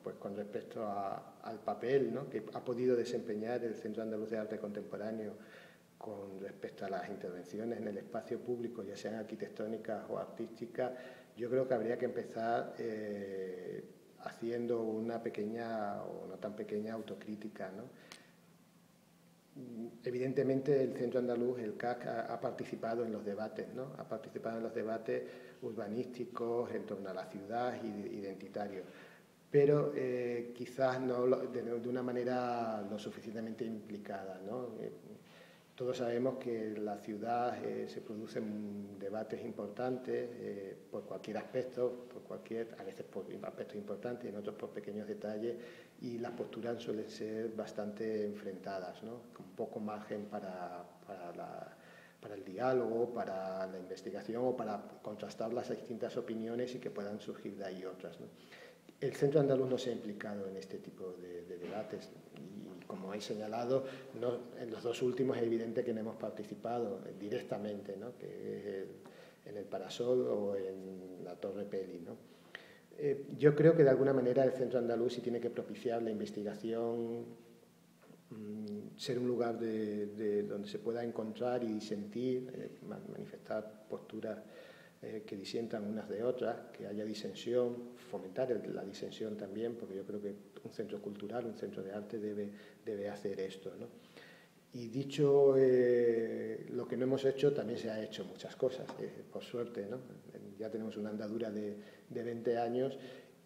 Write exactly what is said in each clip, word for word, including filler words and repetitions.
pues con respecto a, al papel, ¿no?, que ha podido desempeñar el Centro Andaluz de Arte Contemporáneo con respecto a las intervenciones en el espacio público, ya sean arquitectónicas o artísticas, yo creo que habría que empezar eh, haciendo una pequeña o no tan pequeña autocrítica, ¿no? Evidentemente el Centro Andaluz, el C A C, ha, ha participado en los debates, ¿no? Ha participado en los debates urbanísticos en torno a la ciudad y identitarios, pero eh, quizás no lo, de, de una manera lo suficientemente implicada, ¿no? Eh, todos sabemos que en la ciudad eh, se producen debates importantes eh, por cualquier aspecto, por cualquier, a veces por aspectos importantes, en otros por pequeños detalles, y las posturas suelen ser bastante enfrentadas, ¿no?, con poco margen para, para, la, para el diálogo, para la investigación o para contrastar las distintas opiniones y que puedan surgir de ahí otras, ¿no? El Centro Andaluz no se ha implicado en este tipo de, de debates y, como he señalado, no, en los dos últimos es evidente que no hemos participado directamente, ¿no?, que es el, en el Parasol o en la Torre Peli, ¿no? Eh, yo creo que de alguna manera el Centro Andaluz sí tiene que propiciar la investigación, mmm, ser un lugar de, de donde se pueda encontrar y sentir, eh, manifestar posturas Eh, que disientan unas de otras, que haya disensión, fomentar el, la disensión también, porque yo creo que un centro cultural, un centro de arte debe, debe hacer esto, ¿no? Y dicho eh, lo que no hemos hecho, también se ha hecho muchas cosas, eh, por suerte, ¿no? Ya tenemos una andadura de, de veinte años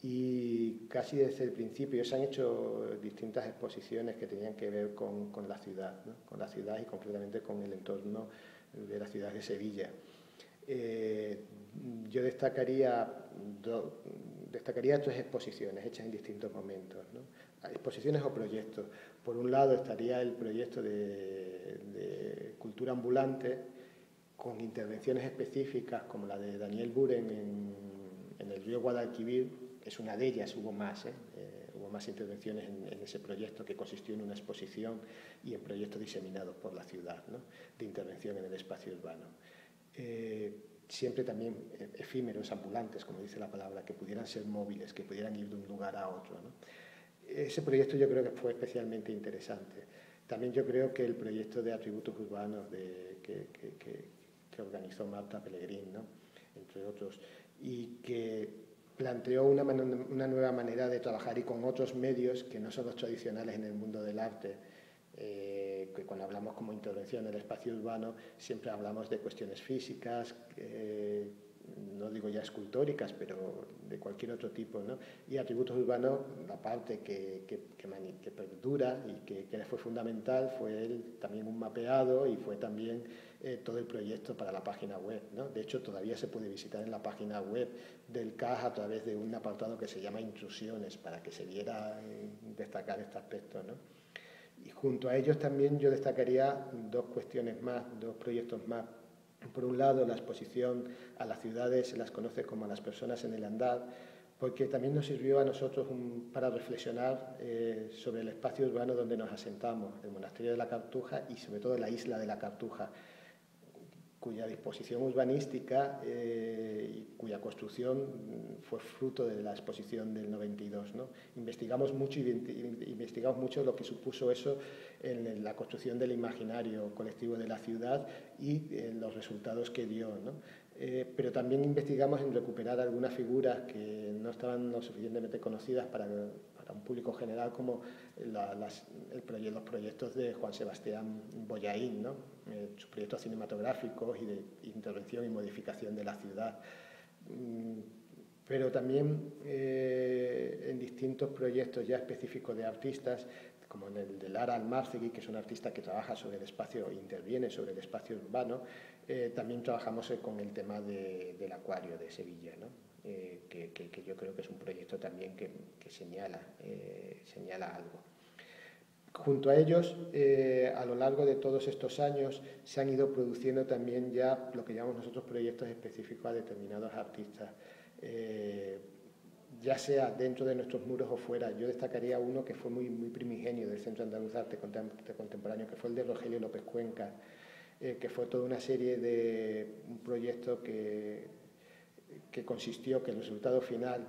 y casi desde el principio se han hecho distintas exposiciones que tenían que ver con, con la ciudad, ¿no?, con la ciudad y concretamente con el entorno de la ciudad de Sevilla. Eh, yo destacaría, do, destacaría tres exposiciones hechas en distintos momentos, ¿no? Exposiciones o proyectos. Por un lado estaría el proyecto de, de cultura ambulante con intervenciones específicas como la de Daniel Buren en, en el río Guadalquivir. Es una de ellas, hubo más, ¿eh? Eh, hubo más intervenciones en, en ese proyecto que consistió en una exposición y en proyectos diseminados por la ciudad, ¿no?, de intervención en el espacio urbano. Eh, siempre también efímeros, ambulantes, como dice la palabra, que pudieran ser móviles, que pudieran ir de un lugar a otro, ¿no? Ese proyecto yo creo que fue especialmente interesante. También yo creo que el proyecto de atributos urbanos de, que, que, que, que organizó Marta Pellegrín, ¿no?, entre otros, y que planteó una, una nueva manera de trabajar y con otros medios que no son los tradicionales en el mundo del arte. Eh, que cuando hablamos como intervención en el espacio urbano siempre hablamos de cuestiones físicas, eh, no digo ya escultóricas, pero de cualquier otro tipo, ¿no? Y atributos urbanos, la parte que, que, que, que perdura y que, que fue fundamental fue el, también un mapeado y fue también eh, todo el proyecto para la página web, ¿no? De hecho, todavía se puede visitar en la página web del C A J a través de un apartado que se llama Intrusiones, para que se viera eh, destacar este aspecto, ¿no? Y junto a ellos también yo destacaría dos cuestiones más, dos proyectos más. Por un lado, la exposición a las ciudades, se las conoce como a las personas en el andar, porque también nos sirvió a nosotros un, para reflexionar eh, sobre el espacio urbano donde nos asentamos, el monasterio de la Cartuja y sobre todo la isla de la Cartuja, cuya disposición urbanística eh, y cuya construcción fue fruto de la exposición del noventa y dos, ¿no? Investigamos mucho, investigamos mucho lo que supuso eso en la construcción del imaginario colectivo de la ciudad y en los resultados que dio, ¿no? Eh, pero también investigamos en recuperar algunas figuras que no estaban lo suficientemente conocidas para, para un público general, como la, las, el proye los proyectos de Juan Sebastián Bollaín, ¿no? Eh, sus proyectos cinematográficos y de intervención y modificación de la ciudad. Mm, pero también eh, en distintos proyectos ya específicos de artistas, como en el de Lara Almárzegui, que es una artista que trabaja sobre el espacio, interviene sobre el espacio urbano. Eh, también trabajamos eh, con el tema de, del acuario de Sevilla, ¿no? eh, que, que, que yo creo que es un proyecto también que, que señala, eh, señala algo. Junto a ellos, eh, a lo largo de todos estos años, se han ido produciendo también ya lo que llamamos nosotros proyectos específicos a determinados artistas, eh, ya sea dentro de nuestros muros o fuera. Yo destacaría uno que fue muy, muy primigenio del Centro Andaluz de Arte Contemporáneo, que fue el de Rogelio López Cuenca, eh, que fue toda una serie de un proyecto que, que consistió que el resultado final,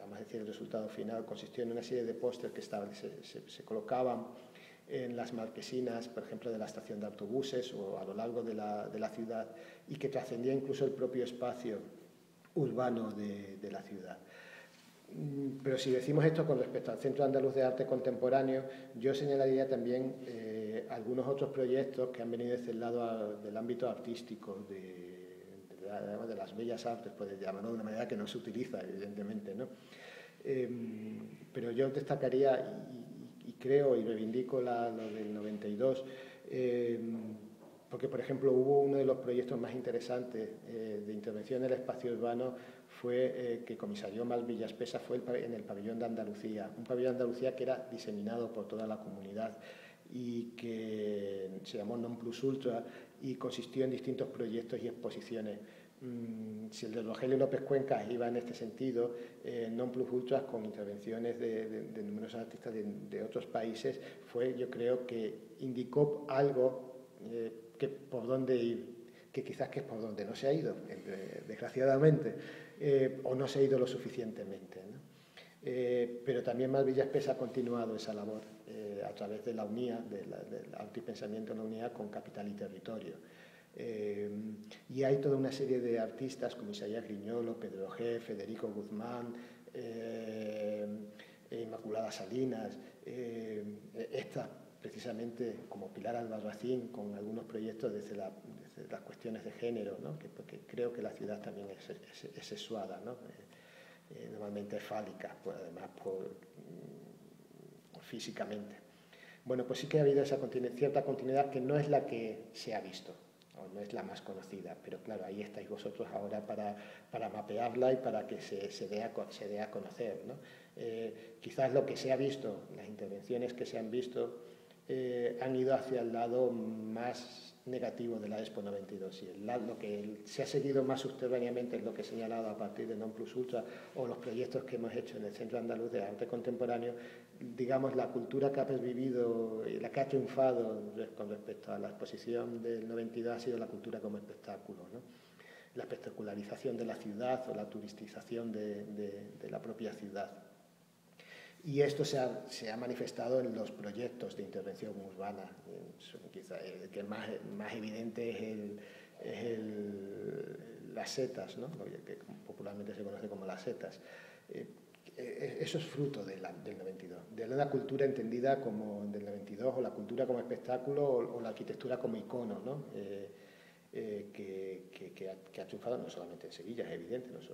vamos a decir, el resultado final consistió en una serie de pósters que estaban, se, se, se colocaban en las marquesinas, por ejemplo, de la estación de autobuses o a lo largo de la, de la ciudad, y que trascendía incluso el propio espacio urbano de, de la ciudad. Pero si decimos esto con respecto al Centro Andaluz de Arte Contemporáneo, yo señalaría también eh, algunos otros proyectos que han venido desde el lado a, del ámbito artístico, de, de, la, de las bellas artes, puedes llamarlo de una manera que no se utiliza, evidentemente, ¿no? Eh, pero yo destacaría, y, y creo y reivindico la, lo del noventa y dos, eh, porque, por ejemplo, hubo uno de los proyectos más interesantes eh, de intervención en el espacio urbano fue eh, que comisarió Mas Villaspesa fue el, en el pabellón de Andalucía, un pabellón de Andalucía que era diseminado por toda la comunidad y que se llamó Non Plus Ultra y consistió en distintos proyectos y exposiciones. Mm, si el de Rogelio López Cuencas iba en este sentido, eh, Non Plus Ultra con intervenciones de, de, de numerosos artistas de, de otros países, fue, yo creo que indicó algo eh, que por dónde ir, que quizás que es por donde no se ha ido, eh, desgraciadamente, eh, o no se ha ido lo suficientemente, ¿no? Eh, pero también Mas Villaspesa ha continuado esa labor eh, a través de la UNIA, del de arte y pensamiento en la UNIA con Capital y Territorio. Eh, y hay toda una serie de artistas como Isaías Griñolo, Pedro G., Federico Guzmán, eh, Inmaculada Salinas, eh, esta precisamente como Pilar Albarracín, con algunos proyectos desde, la, desde las cuestiones de género, ¿no? que, porque creo que la ciudad también es, es, es sexuada, ¿no? eh, eh, normalmente fálica, pues además por, por físicamente. Bueno, pues sí que ha habido esa continu- cierta continuidad que no es la que se ha visto, o no es la más conocida, pero claro, ahí estáis vosotros ahora para, para mapearla y para que se, se, dé, a, se dé a conocer, ¿no? Eh, quizás lo que se ha visto, las intervenciones que se han visto, Eh, han ido hacia el lado más negativo de la Expo noventa y dos y el, lo que el, se ha seguido más subterráneamente es lo que he señalado a partir de Non Plus Ultra o los proyectos que hemos hecho en el Centro Andaluz de Arte Contemporáneo, digamos la cultura que ha pervivido y la que ha triunfado con respecto a la exposición del noventa y dos ha sido la cultura como espectáculo, ¿no? La espectacularización de la ciudad o la turistización de, de, de la propia ciudad. Y esto se ha, se ha manifestado en los proyectos de intervención urbana. Quizá el que más, más evidente es, el, es el, las setas, ¿no? Lo que popularmente se conoce como las setas. Eh, eso es fruto de la, del noventa y dos, de la cultura entendida como del noventa y dos, o la cultura como espectáculo, o, o la arquitectura como icono, ¿no? Eh, eh, que, que, que, ha, que ha triunfado no solamente en Sevilla, es evidente, no son,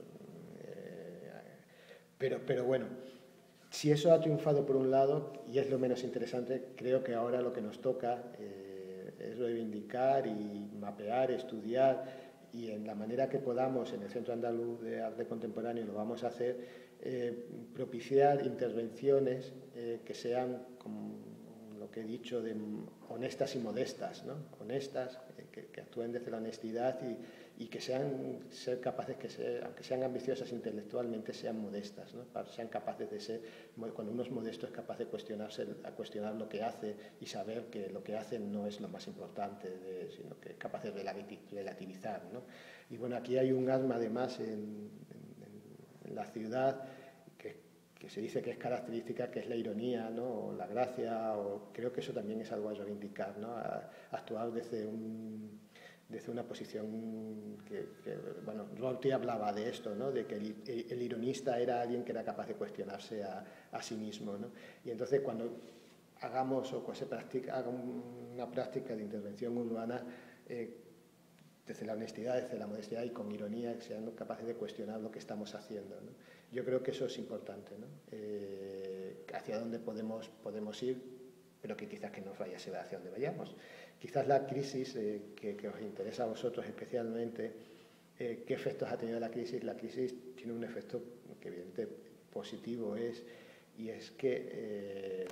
eh, pero, pero bueno. Si eso ha triunfado por un lado, y es lo menos interesante, creo que ahora lo que nos toca eh, es reivindicar y mapear, estudiar, y en la manera que podamos en el Centro Andaluz de Arte Contemporáneo lo vamos a hacer, eh, propiciar intervenciones eh, que sean, como lo que he dicho, de honestas y modestas, ¿no? Honestas, eh, que, que actúen desde la honestidad y, y que sean ser capaces, que se, aunque sean ambiciosas intelectualmente, sean modestas, ¿no? Sean capaces de ser, cuando uno es modesto es capaz de cuestionarse, a cuestionar lo que hace y saber que lo que hace no es lo más importante, de, sino que es capaz de relativizar, ¿no? Y bueno, aquí hay un arma además en, en, en la ciudad que, que se dice que es característica, que es la ironía, ¿no? O la gracia, o creo que eso también es algo a reivindicar, ¿no? A, a actuar desde un desde una posición que, que bueno, Rorty hablaba de esto, ¿no? De que el, el ironista era alguien que era capaz de cuestionarse a, a sí mismo, ¿no? Y entonces cuando hagamos o se practica, haga una práctica de intervención urbana eh, desde la honestidad, desde la modestia y con ironía, que sean capaces de cuestionar lo que estamos haciendo, ¿no? Yo creo que eso es importante, ¿no? Eh, hacia dónde podemos, podemos ir, pero que quizás que no vaya a ser hacia dónde vayamos. Quizás la crisis, eh, que, que os interesa a vosotros especialmente, eh, ¿qué efectos ha tenido la crisis? La crisis tiene un efecto que evidentemente positivo es, y es que eh,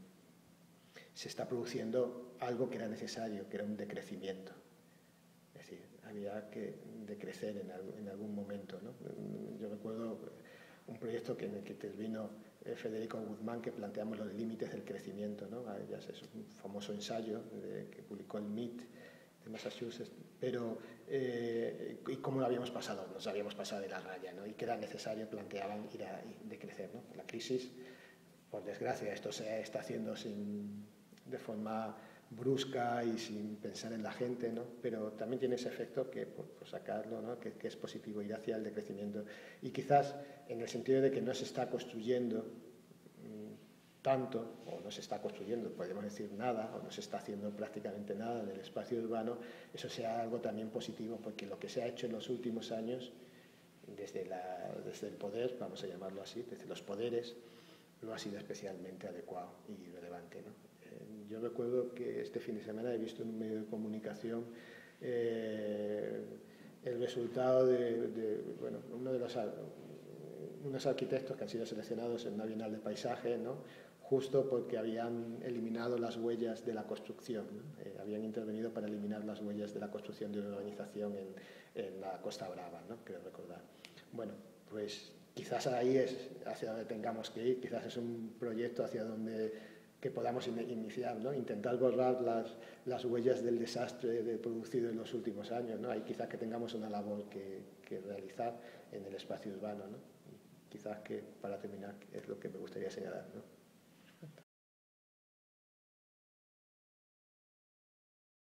se está produciendo algo que era necesario, que era un decrecimiento. Es decir, había que decrecer en, algún, en algún momento, ¿no? Yo recuerdo un proyecto que, en el que intervino Federico Guzmán, que planteamos los límites del crecimiento, ¿no? Ya es un famoso ensayo de, que publicó el M I T en Massachusetts, pero eh, y cómo lo habíamos pasado, nos habíamos pasado de la raya, ¿no? Y que era necesario, planteaban, ir a decrecer, ¿no? La crisis, por desgracia, esto se está haciendo sin, de forma brusca y sin pensar en la gente, ¿no? Pero también tiene ese efecto que, por, por sacarlo, ¿no? que, que es positivo, ir hacia el decrecimiento. Y quizás en el sentido de que no se está construyendo mmm, tanto, o no se está construyendo, podemos decir nada, o no se está haciendo prácticamente nada en el espacio urbano, eso sea algo también positivo, porque lo que se ha hecho en los últimos años, desde, la, desde el poder, vamos a llamarlo así, desde los poderes, no ha sido especialmente adecuado y relevante, ¿no? Yo recuerdo que este fin de semana he visto en un medio de comunicación eh, el resultado de, de bueno, uno de los unos arquitectos que han sido seleccionados en una Bienal de Paisaje, ¿no? Justo porque habían eliminado las huellas de la construcción, ¿no? eh, habían intervenido para eliminar las huellas de la construcción de una urbanización en, en la Costa Brava, ¿no? Creo recordar. Bueno, pues quizás ahí es hacia donde tengamos que ir, quizás es un proyecto hacia donde que podamos in iniciar, ¿no? Intentar borrar las, las huellas del desastre de producido en los últimos años, ¿no? Ahí quizás que tengamos una labor que, que realizar en el espacio urbano, ¿no? Y quizás que, para terminar, es lo que me gustaría señalar, ¿no?